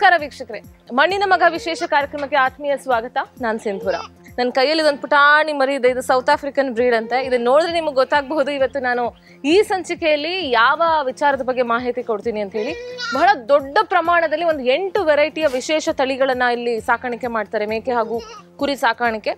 ನಮಸ್ಕಾರ ವೀಕ್ಷಕರೇ, ಮಣ್ಣಿನ ಮಗ ವಿಶೇಷ ಕಾರ್ಯಕ್ರಮಕ್ಕೆ ಆತ್ಮೀಯ ಸ್ವಾಗತ. ನಾನು ಸಿಂಧೂರ. ನನ್ನ ಕೈಯಲ್ಲಿ ಇದೊಂದು ಪುಟಾಣಿ ಮರಿ ಇದೆ. ಇದು ಸೌತ್ ಆಫ್ರಿಕನ್ ಬ್ರೀಡ್ ಅಂತ. ಇದನ್ನ ನೋಡಿದ್ರೆ ನಿಮಗೆ ಗೊತ್ತಾಗಬಹುದು ಇವತ್ತು ನಾನು ಈ ಸಂಚಿಕೆಯಲ್ಲಿ ಯಾವ ವಿಚಾರದ ಬಗ್ಗೆ ಮಾಹಿತಿ ಕೊಡ್ತೀನಿ ಅಂತ ಹೇಳಿ. ಬಹಳ ದೊಡ್ಡ ಪ್ರಮಾಣದಲ್ಲಿ ಒಂದು 8 ವೆರೈಟಿಯ ವಿಶೇಷ ತಳಿಗಳನ್ನ ಇಲ್ಲಿ ಸಾಕಾಣಿಕೆ ಮಾಡ್ತಾರೆ, ಮೇಕೆ ಹಾಗೂ ಕುರಿ ಸಾಕಾಣಿಕೆ.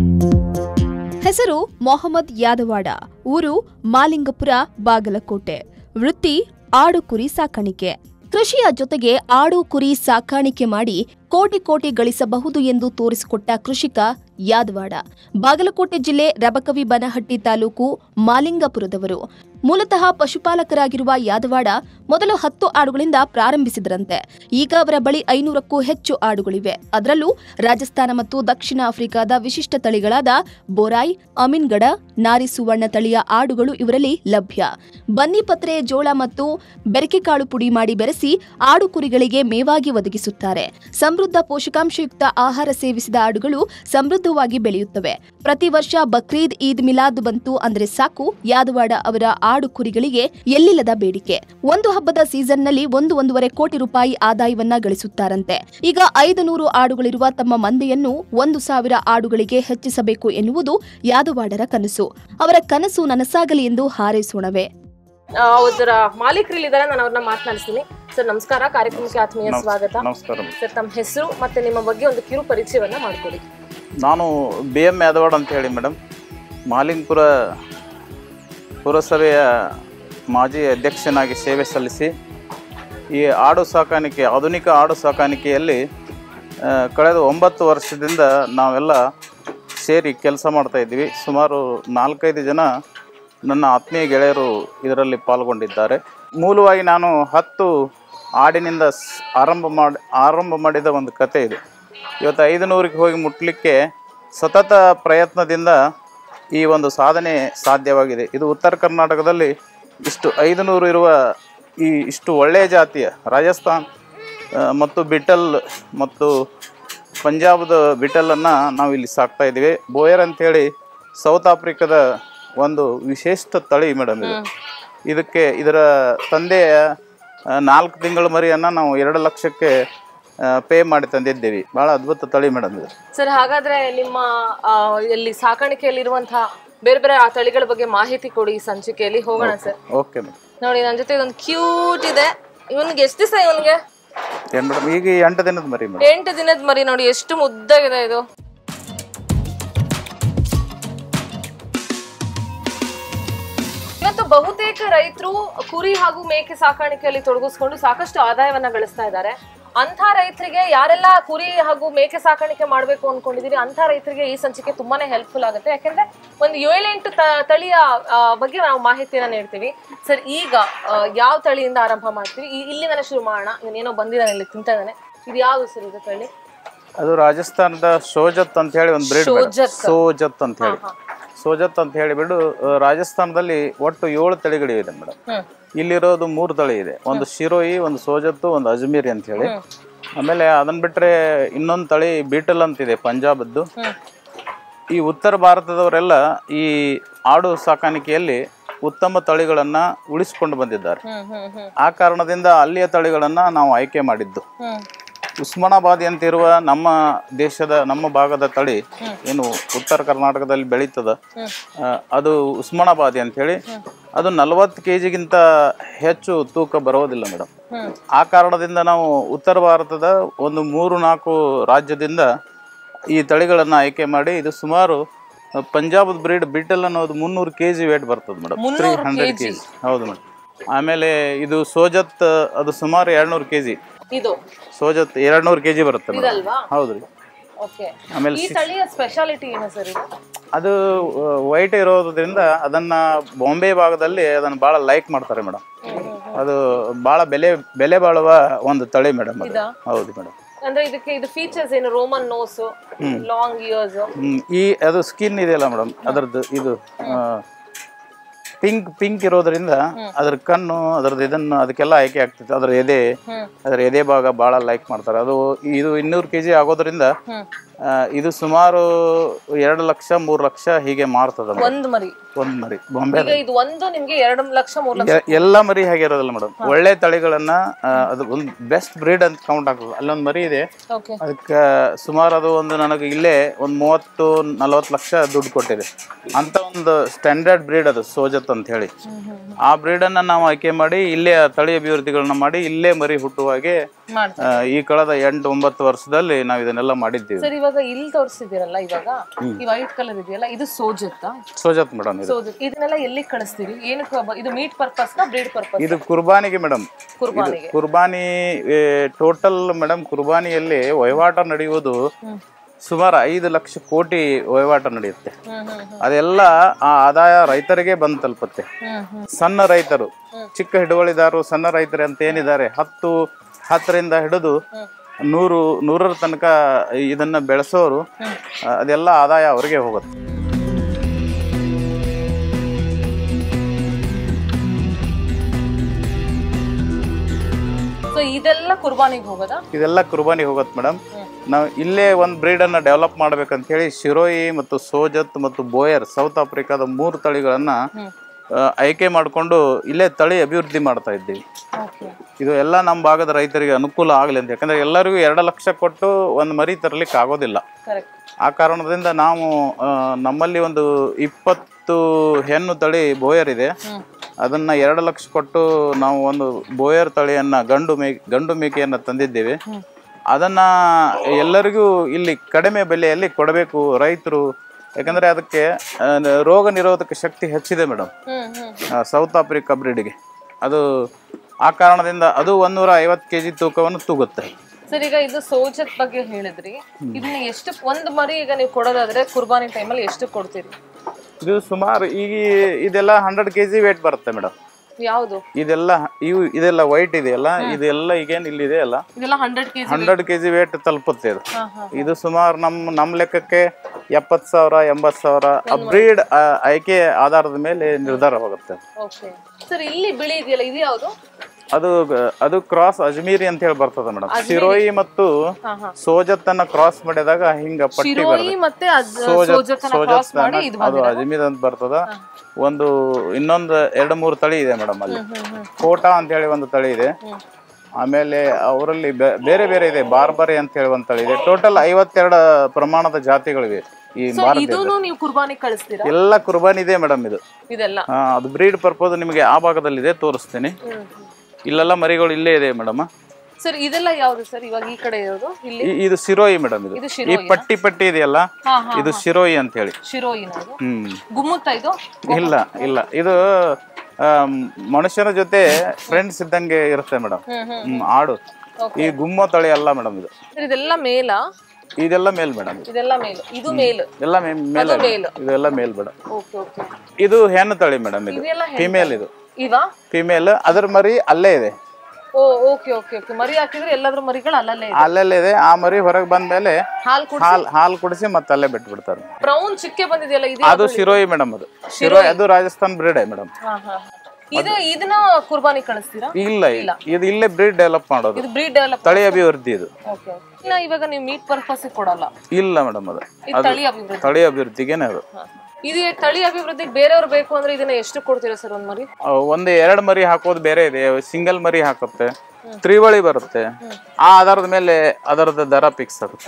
ಹೆಸರು ಮೊಹಮ್ಮದ್ ಯಾದವಾಡ, ಊರು ಮಾಲಿಂಗಪುರ, ಬಾಗಲಕೋಟೆ. ವೃತ್ತಿ ಆಡು ಕುರಿ ಸಾಕಾಣಿಕೆ. ಕೃಷಿಯ ಜೊತೆಗೆ ಆಡು ಕುರಿ ಸಾಕಾಣಿಕೆ ಮಾಡಿ ಕೋಟಿ ಕೋಟಿ ಗಳಿಸಬಹುದು ಎಂದು ತೋರಿಸಿಕೊಟ್ಟ ಕೃಷಿಕ ಯಾದವಾಡ. ಬಾಗಲಕೋಟೆ ಜಿಲ್ಲೆ ರಬಕವಿ ಬನಹಟ್ಟಿ ತಾಲೂಕು ಮಾಲಿಂಗಪುರದವರು. ಮೂಲತಃ ಪಶುಪಾಲಕರಾಗಿರುವ ಯಾದವಾಡ ಮೊದಲು 10 ಆಡುಗಳಿಂದ ಪ್ರಾರಂಭಿಸಿದರಂತೆ. ಈಗ ಅವರ ಬಳಿ 500ಕ್ಕೂ ಹೆಚ್ಚು ಆಡುಗಳಿವೆ. ಅದರಲ್ಲೂ ರಾಜಸ್ಥಾನ ಮತ್ತು ದಕ್ಷಿಣ ಆಫ್ರಿಕಾದ ವಿಶಿಷ್ಟ ತಳಿಗಳಾದ ಬೋರಾಯ್, ಅಮೀನ್ಗಡ, ನಾರಿ ಸುವರ್ಣ ತಳಿಯ ಆಡುಗಳು ಇವರಲ್ಲಿ ಲಭ್ಯ. ಬನ್ನಿಪತ್ರೆ, ಜೋಳ ಮತ್ತು ಬೆರಕೆಕಾಳು ಪುಡಿ ಮಾಡಿ ಬೆರೆಸಿ ಆಡು ಕುರಿಗಳಿಗೆ ಮೇವಾಗಿ ಒದಗಿಸುತ್ತಾರೆ. ಸಮೃದ್ಧ ಪೋಷಕಾಂಶಯುಕ್ತ ಆಹಾರ ಸೇವಿಸಿದ ಆಡುಗಳು ಸಮೃದ್ಧವಾಗಿ ಬೆಳೆಯುತ್ತವೆ. ಪ್ರತಿ ವರ್ಷ ಬಕ್ರೀದ್, ಈದ್ ಮಿಲಾದ್ ಬಂತು ಅಂದ್ರೆ ಸಾಕು, ಯಾದವಾಡ ಅವರ ಆಡು ಕುರಿಗಳಿಗೆ ಎಲ್ಲಿಲ್ಲದ ಬೇಡಿಕೆ. ಒಂದು ಹಬ್ಬದ ಸೀಸನ್ನಲ್ಲಿ 1-1.5 ಕೋಟಿ ರೂಪಾಯಿ ಆದಾಯವನ್ನ ಗಳಿಸುತ್ತಾರಂತೆ. ಈಗ 500 ಆಡುಗಳಿರುವ ತಮ್ಮ ಮಂದೆಯನ್ನು 1,000 ಆಡುಗಳಿಗೆ ಹೆಚ್ಚಿಸಬೇಕು ಎನ್ನುವುದು ಯಾದವಾಡರ ಕನಸು. ಅವರ ಕನಸು ನನಸಾಗಲಿ ಎಂದು ಹಾರೈಸೋಣವೇ. ಅದರ ಮಾಲೀಕರಿದ್ದಾರೆ, ನಾನು ಅವ್ರನ್ನ ಮಾತನಾಡಿಸ್ತೀನಿ. ಸರ್ ನಮಸ್ಕಾರ, ಕಾರ್ಯಕ್ರಮಕ್ಕೆ ಆತ್ಮೀಯ ಸ್ವಾಗತ. ಸರ್ ತಮ್ಮ ಹೆಸರು ಮತ್ತೆ ನಿಮ್ಮ ಬಗ್ಗೆ ಒಂದು ಕಿರು ಪರಿಚಯವನ್ನ ಮಾಡಿಕೊಡಿ. ನಾನು BM ಯಾದವಾಡ ಅಂತ ಹೇಳಿ ಮೇಡಮ್, ಮಾಲಿಂಗಪುರ ಪುರಸಭೆಯ ಮಾಜಿ ಅಧ್ಯಕ್ಷನಾಗಿ ಸೇವೆ ಸಲ್ಲಿಸಿ ಈ ಆಡು ಸಾಕಾಣಿಕೆ, ಆಧುನಿಕ ಆಡು ಸಾಕಾಣಿಕೆಯಲ್ಲಿ ಕಳೆದ 9 ವರ್ಷದಿಂದ ನಾವೆಲ್ಲ ಸೇರಿ ಕೆಲಸ ಮಾಡ್ತಾಯಿದ್ವಿ. ಸುಮಾರು 4-5 ಜನ ನನ್ನ ಆತ್ಮೀಯ ಗೆಳೆಯರು ಇದರಲ್ಲಿ ಪಾಲ್ಗೊಂಡಿದ್ದಾರೆ. ಮೂಲವಾಗಿ ನಾನು 10 ಆಡಿನಿಂದ ಆರಂಭ ಮಾಡಿದ ಒಂದು ಕತೆ ಇದೆ. ಇವತ್ತು 500ಕ್ಕೆ ಹೋಗಿ ಮುಟ್ಟಲಿಕ್ಕೆ ಸತತ ಪ್ರಯತ್ನದಿಂದ ಈ ಒಂದು ಸಾಧನೆ ಸಾಧ್ಯವಾಗಿದೆ. ಇದು ಉತ್ತರ ಕರ್ನಾಟಕದಲ್ಲಿ ಇಷ್ಟು 500 ಇರುವ ಈ ಇಷ್ಟು ಒಳ್ಳೆಯ ಜಾತಿಯ ರಾಜಸ್ಥಾನ್ ಮತ್ತು ಬಿಟಲ್ ಮತ್ತು ಪಂಜಾಬದ ಬಿಟಲನ್ನು ನಾವು ಇಲ್ಲಿ ಸಾಕ್ತಾ ಇದ್ದೀವಿ. ಬೋಯರ್ ಅಂಥೇಳಿ ಸೌತ್ ಆಫ್ರಿಕಾದ ಒಂದು ವಿಶಿಷ್ಟ ತಳಿ ಮೇಡಮ್ ಇದು. ಇದರ ತಂದೆಯ 4 ತಿಂಗಳ ಮರಿಯನ್ನು ನಾವು 2 ಲಕ್ಷಕ್ಕೆ ಪೇ ಮಾಡಿ ತಂದಿದ್ದೇವೆ. ಬಹಳ ಅದ್ಭುತ ತಳಿ ಮೇಡಮ್ ಇದು. ಸರ್ ಹಾಗಾದ್ರೆ ನಿಮ್ಮ ಇಲ್ಲಿ ಸಾಕಾಣಿಕೆಯಲ್ಲಿರುವಂತಹ ಬೇರೆ ಬೇರೆ ಆ ತಳಿಗಳ ಬಗ್ಗೆ ಮಾಹಿತಿ ಕೊಡಿ ಈ ಸಂಚಿಕೆಯಲ್ಲಿ. ಹೋಗೋಣ ಸರ್. Okay madam. ನೋಡಿ, ನನ್ನ ಜೊತೆ ಇದೊಂದು ಕ್ಯೂಟ್ ಇದೆ. ಇವನ್ಗೆ ಎಷ್ಟು ದಿವಸ? ಇವನ್ಗೆ ಮೇಡಮ್ ಈಗ 8 ದಿನದ ಮರಿ ಮೇಡಮ್. 8 ದಿನದ ಮರಿ. ನೋಡಿ ಎಷ್ಟು ಮುದ್ದಾಗಿದೆ ಇದು. ಇವತ್ತು ಬಹುತೇಕ ರೈತರು ಕುರಿ ಹಾಗೂ ಮೇಕೆ ಸಾಕಾಣಿಕೆಯಲ್ಲಿ ತೊಡಗಿಸ್ಕೊಂಡು ಸಾಕಷ್ಟು ಆದಾಯವನ್ನ ಗಳಿಸ್ತಾ ಇದ್ದಾರೆ. ಅಂಥ ರೈತರಿಗೆ, ಯಾರೆಲ್ಲ ಕುರಿ ಹಾಗೂ ಮೇಕೆ ಸಾಕಾಣಿಕೆ ಮಾಡಬೇಕು ಅನ್ಕೊಂಡಿದೀರಿ ಅಂತ ರೈತರಿಗೆ ಈ ಸಂಚಿಕೆ ತುಂಬಾನೇ ಹೆಲ್ಪ್ಫುಲ್ ಆಗುತ್ತೆ. ಯಾಕಂದ್ರೆ ಒಂದು 7-8 ತಳಿಯ ಬಗ್ಗೆ ನಾವು ಮಾಹಿತಿಯನ್ನ ನೀಡ್ತೀವಿ. ಸರ್ ಈಗ ಯಾವ ತಳಿಯಿಂದ ಆರಂಭ ಮಾಡ್ತೀವಿ? ಇಲ್ಲಿಂದನೇ ಶುರು ಮಾಡೋಣ. ಇವನೇನೋ ಬಂದಿದ್ದಾನೆ, ಇಲ್ಲಿ ತಿಂತಾ ಇದ್ದಾನೆ. ಇದು ಯಾವ್ದು ಸರ್ ಇದು ತಳಿ? ಅದು ರಾಜಸ್ಥಾನದ ಸೋಜತ್ ಅಂತ ಹೇಳಿ ಒಂದು ಬ್ರೀಡ್. ಸೋಜತ್ ಅಂತ ಹೇಳಿ, ಸೋಜತ್ ಅಂತ ಹೇಳಿಬಿಟ್ಟು ರಾಜಸ್ಥಾನದಲ್ಲಿ ಒಟ್ಟು 7 ತಳಿಗಳಿವೆ ಮೇಡಮ್. ಇಲ್ಲಿರೋದು 3 ತಳಿ ಇದೆ. ಒಂದು ಶಿರೋಯಿ, ಒಂದು ಸೋಜತ್ತು, ಒಂದು ಅಜ್ಮೀರಿ ಅಂತ ಹೇಳಿ. ಆಮೇಲೆ ಅದನ್ನ ಬಿಟ್ರೆ ಇನ್ನೊಂದು ತಳಿ ಬೀಟಲ್ ಅಂತಿದೆ ಪಂಜಾಬದ್ದು. ಈ ಉತ್ತರ ಭಾರತದವರೆಲ್ಲ ಈ ಆಡು ಸಾಕಾಣಿಕೆಯಲ್ಲಿ ಉತ್ತಮ ತಳಿಗಳನ್ನ ಉಳಿಸಿಕೊಂಡು ಬಂದಿದ್ದಾರೆ. ಆ ಕಾರಣದಿಂದ ಅಲ್ಲಿಯ ತಳಿಗಳನ್ನ ನಾವು ಆಯ್ಕೆ ಮಾಡಿದ್ದು. ಉಸ್ಮಾನಾಬಾದಿ ಅಂತಿರುವ ನಮ್ಮ ದೇಶದ, ನಮ್ಮ ಭಾಗದ ತಳಿ ಏನು ಉತ್ತರ ಕರ್ನಾಟಕದಲ್ಲಿ ಬೆಳೀತದ, ಅದು ಉಸ್ಮಾನಾಬಾದಿ ಅಂತ ಹೇಳಿ. ಅದು 40 kgಗಿಂತ ಹೆಚ್ಚು ತೂಕ ಬರೋದಿಲ್ಲ ಮೇಡಮ್. ಆ ಕಾರಣದಿಂದ ನಾವು ಉತ್ತರ ಭಾರತದ ಒಂದು 3-4 ರಾಜ್ಯದಿಂದ ಈ ತಳಿಗಳನ್ನು ಆಯ್ಕೆ ಮಾಡಿ, ಇದು ಸುಮಾರು ಪಂಜಾಬ್ ಬ್ರೀಡ್ ಬಿಟಲ್ ಅನ್ನೋದು 300 kg ವೇಟ್ ಬರ್ತದೆ ಮೇಡಮ್. 300 kg. ಹೌದು ಮೇಡಮ್. ಆಮೇಲೆ ಇದು ಸೋಜತ್, ಅದು ಸುಮಾರು 200 kg. ಇದು ಸೋಜತ್ 200 kg ಬರುತ್ತೆ ಮೇಡಮ್. ಹೌದ್ರಿ. ಆಮೇಲೆ ಈ ತಳಿಯ ಸ್ಪೆಷಾಲಿಟಿ ಏನು ಸರ್? ಅದು ವೈಟ್ ಇರೋದ್ರಿಂದ ಅದನ್ನ ಬಾಂಬೆ ಭಾಗದಲ್ಲಿ ಅದನ್ನ ಬಹಳ ಲೈಕ್ ಮಾಡ್ತಾರೆ ಮೇಡಮ್. ಅದು ಬಹಳ ಬೆಲೆ ಬಾಳುವ ಒಂದು ತಳಿ ಮೇಡಮ್. ಹೌದು ಮೇಡಮ್. ಅಂದ್ರೆ ಇದಕ್ಕೆ ಇದು ಫೀಚರ್ಸ್ ಏನು? Roman nose, long ears. ಅದು ಸ್ಕಿನ್ ಇದೆಯಲ್ಲ ಮೇಡಮ್, ಅದರದ್ದು ಇದು ಪಿಂಕ್ ಇರೋದ್ರಿಂದ ಅದ್ರ ಕಣ್ಣು, ಅದ್ರದ್ದು ಇದನ್ನು ಅದಕ್ಕೆಲ್ಲ ಆಯ್ಕೆ ಆಗ್ತೈತೆ. ಅದರ ಎದೆ ಭಾಗ ಬಹಳ ಲೈಕ್ ಮಾಡ್ತಾರೆ. ಅದು ಇದು 200 kg ಆಗೋದ್ರಿಂದ ಇದು ಸುಮಾರು 2 ಲಕ್ಷ 3 ಲಕ್ಷ ಹೀಗೆ ಮಾರ್ತದ ಒಂದ್ ಮರಿ ಬಾಂಬೆ. ಇದು ಒಂದು ನಿಮ್ಗೆ 2 ಲಕ್ಷ 3 ಲಕ್ಷ ಎಲ್ಲ ಮರಿ ಹಾಗೆ ಇರೋದಿಲ್ಲ ಮೇಡಮ್. ಒಳ್ಳೆ ತಳಿಗಳನ್ನ ಅದು ಒಂದು ಬೆಸ್ಟ್ ಬ್ರೀಡ್ ಅಂತ ಕೌಂಟ್ ಆಗ್ತದೆ. ಅಲ್ಲೊಂದು ಮರಿ ಇದೆ, ಅದಕ್ಕೆ ಸುಮಾರು ಅದು ಒಂದು ನನಗೆ ಇಲ್ಲೇ ಒಂದು 30-40 ಲಕ್ಷ ದುಡ್ಡು ಕೊಟ್ಟಿದೆ ಅಂತ ಒಂದು ಸ್ಟ್ಯಾಂಡರ್ಡ್ ಬ್ರೀಡ್ ಅದು ಸೋಜತ್ ಅಂತ ಹೇಳಿ. ಆ ಬ್ರೀಡ್ ಅನ್ನ ನಾವು ಆಯ್ಕೆ ಮಾಡಿ ಇಲ್ಲೇ ತಳಿ ಅಭಿವೃದ್ಧಿಗಳನ್ನ ಮಾಡಿ ಇಲ್ಲೇ ಮರಿ ಹುಟ್ಟುವಾಗೆ ಈ ಕಳೆದ 8-9 ವರ್ಷದಲ್ಲಿ ನಾವು ಇದನ್ನೆಲ್ಲ ಮಾಡಿದ್ದೀವಿ. ಸರ್, ಇವಾಗ ಇಲ್ಲಿ ತೋರಿಸಿದಿರಲ್ಲ, ಇವಾಗ ಈ ವೈಟ್ ಕಲರ್ ಇದೆಯಲ್ಲ, ಇದು ಸೋಜತ್ ಮೇಡಮ್. ಇದನ್ನೆಲ್ಲ ಎಲ್ಲಿ ಕಳಿಸ್ತೀರಿ? ಏನಕ್ಕೆ? ಇದು ಮೀಟ್ ಪರ್ಪಸ್ ನಾ ಬ್ರೀಡ್ ಪರ್ಪಸ್? ಇದು ಕುರ್ಬಾನಿಗೆ ಮೇಡಮ್. ಕುರ್ಬಾನಿ ಟೋಟಲ್ ಮೇಡಮ್. ಕುರ್ಬಾನಿಯಲ್ಲಿ ವಹಿವಾಟ ನಡೆಯುವುದು ಸುಮಾರು 5 ಲಕ್ಷ ಕೋಟಿ ವಹಿವಾಟ ನಡೆಯುತ್ತೆ. ಅದೆಲ್ಲ ಆ ಆದಾಯ ರೈತರಿಗೆ ಬಂದು ತಲುಪುತ್ತೆ. ಸಣ್ಣ ರೈತರು, ಚಿಕ್ಕ ಹಿಡುವಳಿದಾರರು, ಸಣ್ಣ ರೈತರು ಅಂತ ಏನಿದ್ದಾರೆ, 10ರಿಂದ ಹಿಡಿದು 100ರ ತನಕ ಇದನ್ನ ಬೆಳೆಸೋರು, ಅದೆಲ್ಲ ಆದಾಯ ಅವರಿಗೆ ಹೋಗುತ್ತೆ. ಇದೆಲ್ಲ ಕುರ್ಬಾನಿಗೆ ಹೋಗೋದಾ? ಇದೆಲ್ಲ ಕುರ್ಬಾನಿಗೆ ಹೋಗುತ್ತೆ ಮೇಡಮ್. ನಾವು ಇಲ್ಲೇ ಒಂದು ಬ್ರೀಡ್ ಅನ್ನ ಡೆವಲಪ್ ಮಾಡ್ಬೇಕಂತ ಹೇಳಿ ಶಿರೋಯಿ ಮತ್ತು ಸೋಜತ್ ಮತ್ತು ಬೋಯರ್, ಸೌತ್ ಆಫ್ರಿಕಾದ 3 ತಳಿಗಳನ್ನ ಆಯ್ಕೆ ಮಾಡಿಕೊಂಡು ಇಲ್ಲೇ ತಳಿ ಅಭಿವೃದ್ಧಿ ಮಾಡ್ತಾ ಇದ್ದೀವಿ. ಇದು ಎಲ್ಲ ನಮ್ಮ ಭಾಗದ ರೈತರಿಗೆ ಅನುಕೂಲ ಆಗಲಿ ಅಂತ. ಯಾಕಂದ್ರೆ ಎಲ್ಲರಿಗೂ 2 ಲಕ್ಷ ಕೊಟ್ಟು ಒಂದು ಮರಿ ತರಲಿಕ್ಕೆ ಆಗೋದಿಲ್ಲ. ಆ ಕಾರಣದಿಂದ ನಾವು ನಮ್ಮಲ್ಲಿ ಒಂದು 20 ಹೆಣ್ಣು ತಳಿ ಬೋಯರ್ ಇದೆ. ಅದನ್ನ 2 ಲಕ್ಷ ಕೊಟ್ಟು ನಾವು ಒಂದು ಬೋಯರ್ ತಳಿಯನ್ನ ಗಂಡು ಮೇಕೆಯನ್ನ ತಂದಿದ್ದೇವೆ. ಅದನ್ನ ಎಲ್ಲರಿಗೂ ಇಲ್ಲಿ ಕಡಿಮೆ ಬೆಲೆಯಲ್ಲಿ ಕೊಡಬೇಕು ರೈತರು. ಯಾಕಂದ್ರೆ ಅದಕ್ಕೆ ರೋಗ ನಿರೋಧಕ ಶಕ್ತಿ ಹೆಚ್ಚಿದೆ ಮೇಡಮ್, ಸೌತ್ ಆಫ್ರಿಕಾ ಬ್ರೀಡ್ಗೆ. ಅದು ಆ ಕಾರಣದಿಂದ ಅದು 150 kg ತೂಕವನ್ನು ತೂಗುತ್ತೆ. ಸರ್, ಈಗ ಇದು ಸೋಜತ್ ಬಗ್ಗೆ ಹೇಳಿದ್ರಿ. ಇದನ್ನ ಎಷ್ಟು ಒಂದು ಮರಿ ಈಗ ನೀವು ಕೊಡೋದಾದ್ರೆ ಕುರ್ಬಾನಿ ಟೈಮಲ್ಲಿ ಎಷ್ಟು ಕೊಡ್ತೀರಿ? ಇದು ಸುಮಾರು ಈಗ ಇದೆಲ್ಲ 100 kg ವೇಟ್ ಬರುತ್ತೆ ಮೇಡಮ್. ಯಾವುದು ಇದೆಲ್ಲ ವೈಟ್ ಇದೆಯಲ್ಲ, ಇದೆಲ್ಲ ಈಗೇನು ಇಲ್ಲಿದೆ ಅಲ್ಲ, 100 kg ವೇಟ್ ತಲುಪುತ್ತೆ. ಇದು ಸುಮಾರು ನಮ್ಮ ಲೆಕ್ಕಕ್ಕೆ 70,000 80,000 ಬ್ರೀಡ್ ಆಯ್ಕೆ ಆಧಾರದ ಮೇಲೆ ನಿರ್ಧಾರವಾಗುತ್ತೆ. ಸರ್, ಇಲ್ಲಿ ಬಿಳಿ ಇದೆಯಲ್ಲ, ಇದು ಯಾವುದು? ಅದು ಕ್ರಾಸ್ ಅಜ್ಮೀರಿ ಅಂತ ಹೇಳಿ ಬರ್ತದ ಮೇಡಮ್. ಶಿರೋಯಿ ಮತ್ತು ಸೋಜತ್ ಅನ್ನ ಕ್ರಾಸ್ ಮಾಡಿದಾಗ ಹಿಂಗ ಪಟ್ಟಿ ಬರ್ತದೆ. ಅದು ಅಜ್ಮೀರ್ ಅಂತ ಬರ್ತದ. ಇನ್ನೊಂದು 2-3 ತಳಿ ಇದೆ ಮೇಡಮ್ ಅಲ್ಲಿ. ಕೋಟಾ ಅಂತ ಹೇಳಿ ಒಂದು ತಳಿ ಇದೆ. ಆಮೇಲೆ ಅವರಲ್ಲಿ ಬೇರೆ ಬೇರೆ ಇದೆ. ಬಾರ್ಬರಿ ಅಂತ ಹೇಳಿ ಒಂದು ತಳಿ ಇದೆ. ಟೋಟಲ್ 52 ಪ್ರಮಾಣದ ಜಾತಿಗಳಿವೆ ಈ ಭಾರತದಲ್ಲಿ. ಎಲ್ಲ ಕುರ್ಬಾನಿ ಇದೆ ಮೇಡಮ್. ಅದು ಬ್ರೀಡ್ ಪರ್ಪಸ್ ನಿಮಗೆ ಆ ಭಾಗದಲ್ಲಿ ಇದೆ, ತೋರಿಸ್ತೀನಿ. ಇಲ್ಲೆಲ್ಲ ಮರಿಗಳು ಇಲ್ಲೇ ಇದೆ ಮೇಡಮ್. ಸರ್, ಇದೆಲ್ಲ ಯಾವುದು ಸರ್? ಇವಾಗ ಈ ಕಡೆ ಇರೋದು ಇದು ಶಿರೋಯಿ ಮೇಡಮ್. ಇದು ಈ ಪಟ್ಟಿ ಇದೆಯಲ್ಲ, ಇದು ಶಿರೋಯಿ ಅಂತ ಹೇಳಿ. ಇಲ್ಲ ಇದು ಮನುಷ್ಯನ ಜೊತೆ ಫ್ರೆಂಡ್ಸ್ ಇದ್ದಂಗೆ ಇರುತ್ತೆ ಮೇಡಮ್. ಆಡು ಈ ಗುಮ್ಮೋ ತಳಿ ಅಲ್ಲ ಮೇಡಮ್. ಇದೆಲ್ಲ ಮೇಲ? ಇದೆಲ್ಲ ಮೇಲ್ ಮೇಡಮ್. ಇದೆಲ್ಲ ಮೇಲ್ ಮೇಡಮ್. ಇದು ಹೆಣ್ಣು ತಳಿ ಮೇಡಮ್. ಇದು ಫಿಮೇಲ್. ಇದು ಫಿಮೇಲ್. ಅದ್ರ ಮರಿ ಅಲ್ಲೇ ಇದೆ. ಅಲ್ಲೇ ಇದೆ. ಆ ಮರಿ ಹೊರಗೆ ಬಂದ್ಮೇಲೆ ಹಾಲು ಕುಡಿಸಿ ಮತ್ತೆ ಅಲ್ಲೇ ಬಿಟ್ಟು ಬಿಡ್ತಾರೆ. ಬ್ರೌನ್ ಚಿಕ್ಕೆ ಬಂದಿದೆಯಲ್ಲ, ಅದು ಶಿರೋಯಿ ಮೇಡಮ್. ಅದು ರಾಜಸ್ಥಾನ್ ಬ್ರೀಡ್ ಮೇಡಮ್. ಇದನ್ನ ಕುರ್ಬಾನಿ ಕಳಿಸ್ತೀರಾ? ಇಲ್ಲ, ಇದು ಇಲ್ಲೇ ಬ್ರೀಡ್ ಡೆವಲಪ್ ಮಾಡೋದು. ತಳಿ ಅಭಿವೃದ್ಧಿ. ಇದು ಇವಾಗ ನೀವು ಮೀಟ್ ಪರ್ಪಸ್ ಕೊಡಲ್ಲ? ಇಲ್ಲ ಮೇಡಮ್. ಅದು ತಳಿ ಅಭಿವೃದ್ಧಿಗೇನೆ. ಅದು ಇದು ತಳಿ ಅಭಿವೃದ್ಧಿಗೆ ಬೇರೆಯವ್ರು ಬೇಕು ಅಂದ್ರೆ ಇದನ್ನ ಎಷ್ಟು ಕೊಡ್ತೀರಾ ಸರ್? ಒಂದ್ ಮರಿ 2 ಮರಿ ಹಾಕೋದು ಬೇರೆ ಇದೆ. ಸಿಂಗಲ್ ಮರಿ ಹಾಕುತ್ತೆ, ತ್ರಿವಳಿ ಬರುತ್ತೆ. ಆ ಆಧಾರದ ಮೇಲೆ ಅದರದ ದರ ಫಿಕ್ಸ್ ಆಗುತ್ತೆ.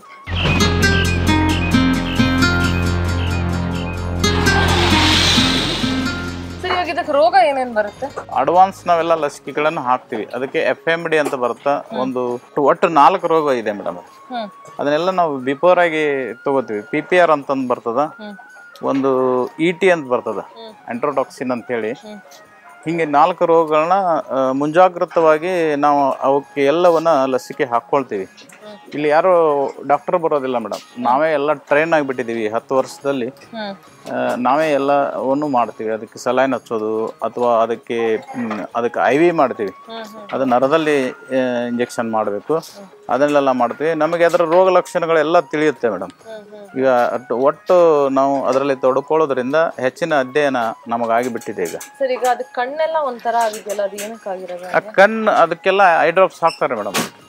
ಇದಕ್ಕೆ ರೋಗ ಏನೇನ್ ಬರುತ್ತೆ? ಅಡ್ವಾನ್ಸ್ ನಾವೆಲ್ಲ ಲಸಿಕೆಗಳನ್ನು ಹಾಕ್ತಿವಿ. ಅದಕ್ಕೆ FMD ಅಂತ ಬರುತ್ತಾ, ಒಟ್ಟು 4 ರೋಗ ಇದೆ ಮೇಡಮ್. ಅದನ್ನೆಲ್ಲ ನಾವು ಬಿಫೋರ್ ಆಗಿ ತಗೋತೀವಿ. PPR ಅಂತಂದು ಬರ್ತದ, ಒಂದು ET ಅಂತ ಬರ್ತದ, ಎಂಟ್ರೋಟಾಕ್ಸಿನ್ ಅಂತ ಹೇಳಿ. ಹಿಂಗೆ 4 ರೋಗಗಳನ್ನ ಮುಂಜಾಗ್ರತವಾಗಿ ನಾವು ಅವಕ್ಕೆ ಎಲ್ಲವನ್ನ ಲಸಿಕೆ ಹಾಕೊಳ್ತೀವಿ. ಇಲ್ಲಿ ಯಾರು ಡಾಕ್ಟರ್ ಬರೋದಿಲ್ಲ ಮೇಡಮ್. ನಾವೇ ಎಲ್ಲ ಟ್ರೈನ್ ಆಗಿಬಿಟ್ಟಿದ್ದೀವಿ. 10 ವರ್ಷದಲ್ಲಿ ನಾವೇ ಎಲ್ಲವನ್ನು ಮಾಡ್ತೀವಿ. ಅದಕ್ಕೆ ಸಲೈನ್ ಹಚ್ಚೋದು ಅಥವಾ ಅದಕ್ಕೆ IV ಮಾಡ್ತೀವಿ. ಅದು ನರದಲ್ಲಿ ಇಂಜೆಕ್ಷನ್ ಮಾಡಬೇಕು. ಅದನ್ನೆಲ್ಲ ಮಾಡ್ತೀವಿ. ನಮಗೆ ಅದರ ರೋಗ ಲಕ್ಷಣಗಳೆಲ್ಲ ತಿಳಿಯುತ್ತೆ ಮೇಡಮ್. ಈಗ ಒಟ್ಟು ನಾವು ಅದರಲ್ಲಿ ತೊಡ್ಕೊಳ್ಳೋದ್ರಿಂದ ಹೆಚ್ಚಿನ ಅಧ್ಯಯನ ನಮಗಾಗಿಬಿಟ್ಟಿದೆ ಈಗ. ಈಗ ಅದು ಕಣ್ಣೆಲ್ಲ ಒಂಥರ ಆಗಿದೆಯಲ್ಲ, ಅದು ಏನಕ್ಕಾಗಿರೋದು? ಕಣ್ಣು ಅದಕ್ಕೆಲ್ಲ ಐ ಡ್ರಾಪ್ಸ್ ಹಾಕ್ತಾರೆ ಮೇಡಮ್.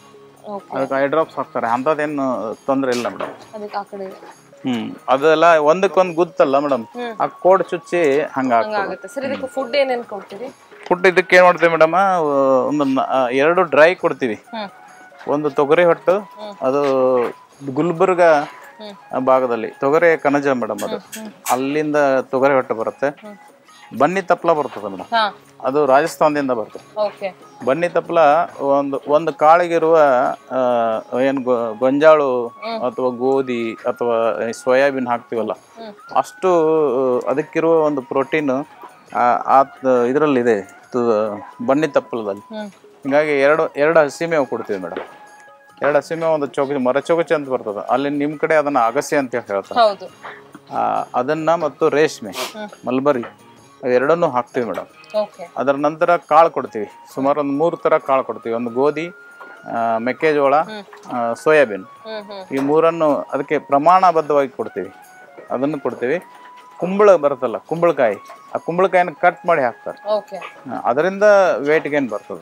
ಅದಕ್ಕೆ ಐ ಡ್ರಾಪ್ಸ್ ಹಾಕ್ತಾರೆ, ಅಂಥದ್ದೇನು ತೊಂದರೆ ಇಲ್ಲ ಮೇಡಮ್. ಅದಕ್ಕೆ ಆ ಕಡೆ ಅದೆಲ್ಲ ಒಂದಕ್ಕೊಂದು ಗುತ್ತಲ್ಲ ಮೇಡಮ್, ಆ ಕೋಡ್ ಚುಚ್ಚಿ ಹಂಗಾಗುತ್ತೆ. ಸರ್ ಇದಕ್ಕೆ ಫುಡ್ ಏನೇನು ಕೊಡ್ತೀವಿ? ಫುಡ್ ಇದಕ್ಕೆ ಏನ್ ಮಾಡ್ತೀವಿ ಮೇಡಮ್, ಒಂದು 2 ಡ್ರೈ ಕೊಡ್ತೀವಿ. ಒಂದು ತೊಗರಿ ಹೊಟ್ಟು, ಅದು ಗುಲ್ಬರ್ಗ ಭಾಗದಲ್ಲಿ ತೊಗರಿ ಕಣಜ ಮೇಡಮ್, ಅದು ಅಲ್ಲಿಂದ ತೊಗರಿ ಹೊಟ್ಟು ಬರುತ್ತೆ. ಬನ್ನಿ ತಪ್ಪಲ ಬರ್ತದೆ ಮೇಡಮ್, ಅದು ರಾಜಸ್ಥಾನದಿಂದ ಬರ್ತದೆ. ಬನ್ನಿ ತಪ್ಪಲ ಒಂದು ಕಾಳಿಗಿರುವ ಏನು ಗೊಂಜಾಳು ಅಥವಾ ಗೋಧಿ ಅಥವಾ ಸೋಯಾಬೀನ್ ಹಾಕ್ತಿವಲ್ಲ, ಅಷ್ಟು ಅದಕ್ಕಿರುವ ಒಂದು ಪ್ರೋಟೀನ್ ಇದರಲ್ಲಿದೆ ಬನ್ನಿ ತಪ್ಪಲದಲ್ಲಿ. ಹಿಂಗಾಗಿ ಎರಡು ಹಸಿಮೇವು ಕೊಡ್ತೀವಿ ಮೇಡಮ್. 2 ಹಸಿಮೇವು, ಒಂದು ಚೌಕಿ ಮರ ಚೌಕಚಿ ಅಂತ ಬರ್ತದೆ, ಅಲ್ಲಿ ನಿಮ್ಮ ಕಡೆ ಅದನ್ನ ಅಗಸೆ ಅಂತ ಹೇಳ್ತಾರೆ, ಅದನ್ನ ಮತ್ತು ರೇಷ್ಮೆ ಮಲ್ಬರಿ ಅವೆರಡನ್ನೂ ಹಾಕ್ತೀವಿ ಮೇಡಮ್. ಅದರ ನಂತರ ಕಾಳು ಕೊಡ್ತೀವಿ, ಸುಮಾರು ಒಂದು 3 ಥರ ಕಾಳು ಕೊಡ್ತೀವಿ. ಒಂದು ಗೋಧಿ, ಮೆಕ್ಕೆಜೋಳ, ಸೋಯಾಬೀನ್, ಈ 3ಅನ್ನು ಅದಕ್ಕೆ ಪ್ರಮಾಣಬದ್ಧವಾಗಿ ಕೊಡ್ತೀವಿ. ಅದನ್ನು ಕೊಡ್ತೀವಿ. ಕುಂಬಳ ಬರುತ್ತಲ್ಲ, ಕುಂಬಳಕಾಯಿ, ಆ ಕುಂಬಳಕಾಯಿನ ಕಟ್ ಮಾಡಿ ಹಾಕ್ತಾರೆ, ಅದರಿಂದ ವೇಟ್ ಗೇನ್ ಬರ್ತದೆ.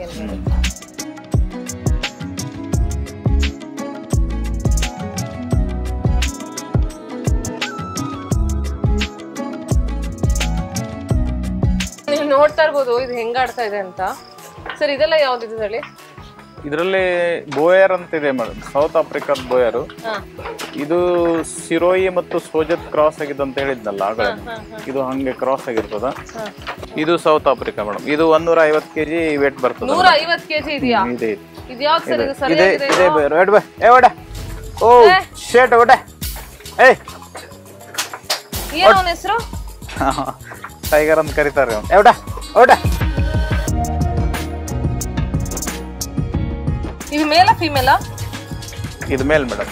ನೀವು ನೋಡ್ತಾ ಇರ್ಬೋದು ಇದು ಹೆಂಗ ಆಡ್ತಾ ಇದೆ ಅಂತ. ಸರ್ ಇದೆಲ್ಲ ಯಾವ್ದು ಹೇಳಿ? ಇದರಲ್ಲಿ ಬೋಯರ್ ಅಂತ ಇದೆ ಮೇಡಮ್, ಸೌತ್ ಆಫ್ರಿಕಾದ ಬೋಯರು. ಇದು ಸಿರೋಯಿ ಮತ್ತು ಸೋಜತ್ ಕ್ರಾಸ್ ಆಗಿದೆ ಅಂತ ಹೇಳಿದ್ನಲ್ಲ ಆಗಲೇ, ಇದು ಹಂಗೆ ಕ್ರಾಸ್ ಆಗಿರ್ತದ. ಇದು ಸೌತ್ ಆಫ್ರಿಕಾ ಮೇಡಮ್. ಇದು 150 kg ವೇಟ್ ಬರ್ತದೆ. 150 kg ಇದೆಯಾ? ಇದೆ. ಇದು ಯಾವ್ದು ಸರ್? ಇದು ಸರಿಯಾಗಿದೆ. ಇದೆ ಇದೆ ರೆಡ್ ಬೈ. ಏ ಓಡ. ಓ ಶೇಟ್ ಓಡ. ಏ ಏನು ಅವನ ಹೆಸರು? ಟೈಗರ್ ಅಂತ ಕರೀತಾರೆ ಅವನು. ಏ ಓಡ ಓಡ. ಇದು ಮೇಲ ಫೀಮೇಲಾ? ಇದು ಮೇಲ್ ಮೇಡಮ್.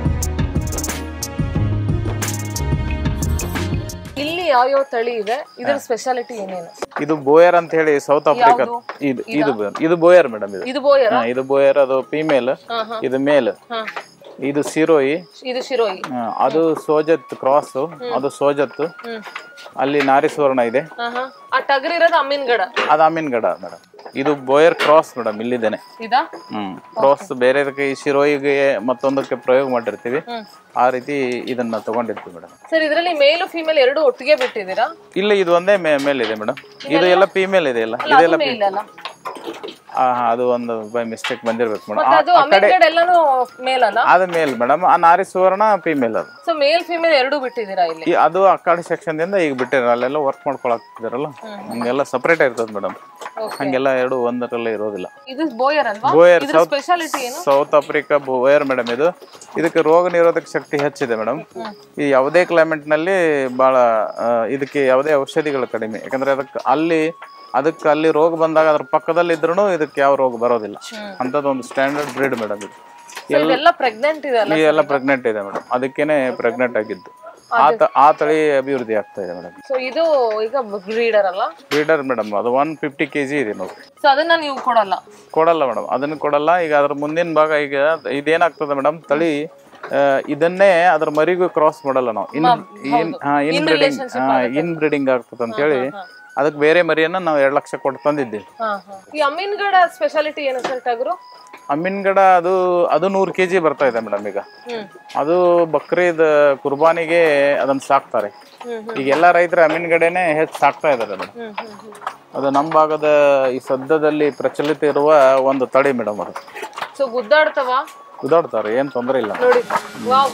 ಇಲ್ಲಿ ಯಾವ ತಳಿ ಇದೆ? ಇದರ ಸ್ಪೆಷಾಲಿಟಿ ಏನೇನು? ಇದು ಬೋಯರ್ ಅಂತ ಹೇಳಿ ಸೌತ್ ಆಫ್ರಿಕಾ. ಇದು ಬೋಯರ್ ಮೇಡಮ್. ಇದು ಬೋಯರ್. ಇದು ಬೋಯರ್, ಅದು ಫೀಮೇಲ್, ಇದು ಮೇಲ್. ಇದು ಸಿರೋಯಿ, ಇದು ಶಿರೋಯಿ. ಅದು ಸೋಜತ್ ಕ್ರಾಸ್, ಅದು ಸೋಜತ್. ಅಲ್ಲಿ ನಾರಿ ಸುವರ್ಣ ಇದೆ. ಆ ಟಗರ್ ಇರೋದು ಅಮೀನ್ಗಡ. ಅದು ಅಮೀನ್ಗಡ ಮೇಡಮ್. ಇದು ಬೋಯರ್ ಕ್ರಾಸ್ ಮೇಡಮ್, ಇಲ್ಲಿದ್ದೇನೆ. ಕ್ರಾಸ್ ಬೇರೆದಕ್ಕೆ ಈ ಶಿರೋಯಿಗೆ ಮತ್ತೊಂದಕ್ಕೆ ಪ್ರಯೋಗ ಮಾಡಿರ್ತೀವಿ, ಆ ರೀತಿ ಇದನ್ನ ತಗೊಂಡಿರ್ತೀವಿ ಮೇಡಮ್. ಸರ್ ಇದರಲ್ಲಿ ಮೇಲ್ ಫೀಮೇಲ್ ಎರಡು ಒಟ್ಟಿಗೆ ಬಿಟ್ಟಿದ್ದೀರಾ? ಇಲ್ಲ, ಇದು ಒಂದೇ ಮೇಲ್ ಇದೆ ಮೇಡಮ್. ಇದು ಎಲ್ಲ ಫೀಮೇಲ್ ಇದೆ. ಇಲ್ಲ ಇದೆಲ್ಲ ಅದು ಒಂದು ಬೈ ಮಿಸ್ಟೇಕ್ ಬಂದಿರ್ಬೇಕು ಮೇಡಮ್. ಅದು ಮೇಲ್ ಮೇಡಮ್. ಆ ನಾರಿ ಸುವರ್ಣ ಫೀಮೇಲ್. ಅದು ಸೊ ಮೇಲ್ ಫೀಮೇಲ್ ಎರಡು ಬಿಟ್ಟಿದ್ದೀರಾ ಇಲ್ಲಿ? ಅದು ಆ ಕಡೆ ಸೆಕ್ಷನ್ ದಿಂದ ಈಗ ಬಿಟ್ಟಿರ, ಅಲ್ಲೆಲ್ಲ ವರ್ಕ್ ಮಾಡ್ಕೊಳಕ್ತಿದಾರಲ್ಲ, ಹಂಗೆಲ್ಲ ಸಪರೇಟ್ ಇರ್ತದೆ ಮೇಡಮ್. ಹಂಗೆಲ್ಲ ಎರಡು ಒಂದರಲ್ಲೇ ಇರೋದಿಲ್ಲ. ಇದು ಬೋಯರ್ ಅಲ್ವಾ? ಬೋಯರ್ ಸ್ಪೆಷಾಲಿಟಿ ಏನು? South Africa Boer madam. ಇದಕ್ಕೆ ರೋಗ ನಿರೋಧಕ ಶಕ್ತಿ ಹೆಚ್ಚಿದೆ ಮೇಡಮ್. ಈ ಯಾವುದೇ ಕ್ಲೈಮೇಟ್ ನಲ್ಲಿ ಬಹಳ ಇದಕ್ಕೆ ಯಾವುದೇ ಔಷಧಿಗಳು ಕಡಿಮೆ, ಯಾಕಂದ್ರೆ ಅದಕ್ಕೆ ಅಲ್ಲಿ ರೋಗ ಬಂದಾಗ ಅದ್ರ ಪಕ್ಕದಲ್ಲಿ ಇದ್ರೂ ಇದಕ್ಕೆ ಯಾವ ರೋಗ ಬರೋದಿಲ್ಲ. ಅಂತದ್ದು ಒಂದು ಸ್ಟ್ಯಾಂಡರ್ಡ್ ಬ್ರೀಡ್ ಮೇಡಮ್. ಇದು ಎಲ್ಲ ಪ್ರೆಗ್ನೆಂಟ್ ಇದೆ ಮೇಡಮ್. ಅದಕ್ಕೇನೆ ಪ್ರೆಗ್ನೆಂಟ್ ಆಗಿದ್ದು. ಆ ತಳಿ ಅಭಿವೃದ್ಧಿ ಆಗ್ತಾ ಇದೆ ಮೇಡಮ್. ಸೊ ಇದು ಈಗ ಬ್ರೀಡರ್ ಅಲ್ಲ? Breeder madam. ಅದು 150 kg ಇದೆ ನೋಡಿ. ಸೊ ಅದನ್ನ ನೀವು ಕೊಡಲ್ಲ ಮೇಡಮ್, ಅದನ್ನ ಕೊಡಲ್ಲ. ಈಗ ಅದ್ರ ಮುಂದಿನ ಭಾಗ ಈಗ ಇದೇನಾಗ್ತದೆ ಮೇಡಮ್, ತಳಿ ಇದನ್ನೇ ಅದ್ರ ಮರಿಗೂ ಕ್ರಾಸ್ ಮಾಡಲ್ಲ ನಾವು. ಇನ್ ಬ್ರೀಡಿಂಗ್ ಆಗ್ತದೆ ಅಂತ ಹೇಳಿ ಅದಕ್ಕೆ ಬೇರೆ ಮರಿಯನ್ನ ನಾವು 2 ಲಕ್ಷ ಕೊಟ್ಟು ತಂದಿದ್ದೀವಿ. ಈ ಅಮೀನ್ಗಡ ಸ್ಪೆಷಾಲಿಟಿ ಏನು ಸರ್ ಟಗರು? ಅಮೀನ್ಗಡ ಅದು 100 kg ಬರ್ತಾ ಇದೆ ಮೇಡಮ್. ಈಗ ಅದು ಬಕ್ರೀದ್ ಕುರ್ಬಾನಿಗೆ ಅದನ್ನ ಸಾಕ್ತಾರೆ. ಈಗ ಎಲ್ಲಾ ರೈತರು ಅಮೀನ್ಗಡೆನೆ ಹೆಚ್ಚು ಸಾಕ್ತಾ ಇದಾರೆ ಮೇಡಮ್. ಅದು ನಮ್ಮ ಭಾಗದ ಈ ಸದ್ಯದಲ್ಲಿ ಪ್ರಚಲಿತ ಇರುವ ಒಂದು ತಳಿ ಮೇಡಮ್. ಅದು ಸೊ ಗುದ್ದಾಡ್ತಾರೆ, ಏನ್ ತೊಂದರೆ ಇಲ್ಲ. ನೋಡಿ ವಾವ್.